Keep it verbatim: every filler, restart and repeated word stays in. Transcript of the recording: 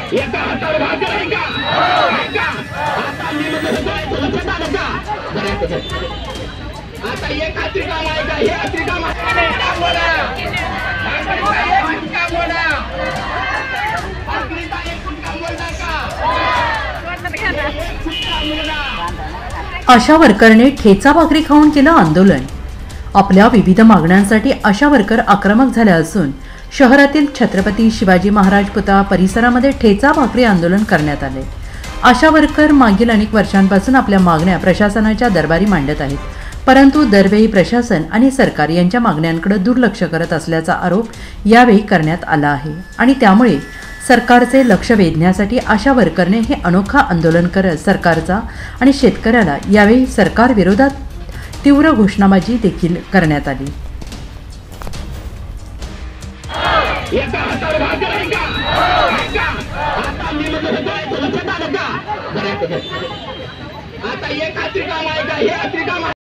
एका हातावर भाकर आहे का? आहे का? आता मी म्हणतो तुला पता आलं का? आता एक हाती काम आहे का? हे हाती काम आहे का? बोला का बोला आखरीचा एकूण काम बोलणार का? आशा वर्करने ठेचा भाकरी खाऊन केलं आंदोलन। आपल्या विविध मागण्यांसाठी आशा वर्कर आक्रमक झाल्या असून शहरातील छत्रपती शिवाजी महाराज पुतळा परिसरामध्ये ठेचा भाकरी आंदोलन करण्यात आले। आशा वर्कर मागील अनेक वर्षांपासून आपल्या मागण्या प्रशासनाच्या दरबारी मांडत आहेत, परंतु दरवेळी प्रशासन आणि सरकार यांच्या मागण्यांकडे दुर्लक्ष करत असल्याचा आरोप यावेळी करण्यात आला आहे आणि त्यामुळे सरकारचे लक्ष वेधण्यासाठी आशा वर्करने हे अनोखा आंदोलन करत सरकारचा आणि शेतकऱ्याला यावेळी सरकार विरोधात तीव्र घोषणाबाजी देखील करण्यात आली। एका हातावर भाकर आहे का? आहे का? आता मी म्हणतो तुला पता आलं का? आता एक हाती काम आहे का? हे हाती काम आहे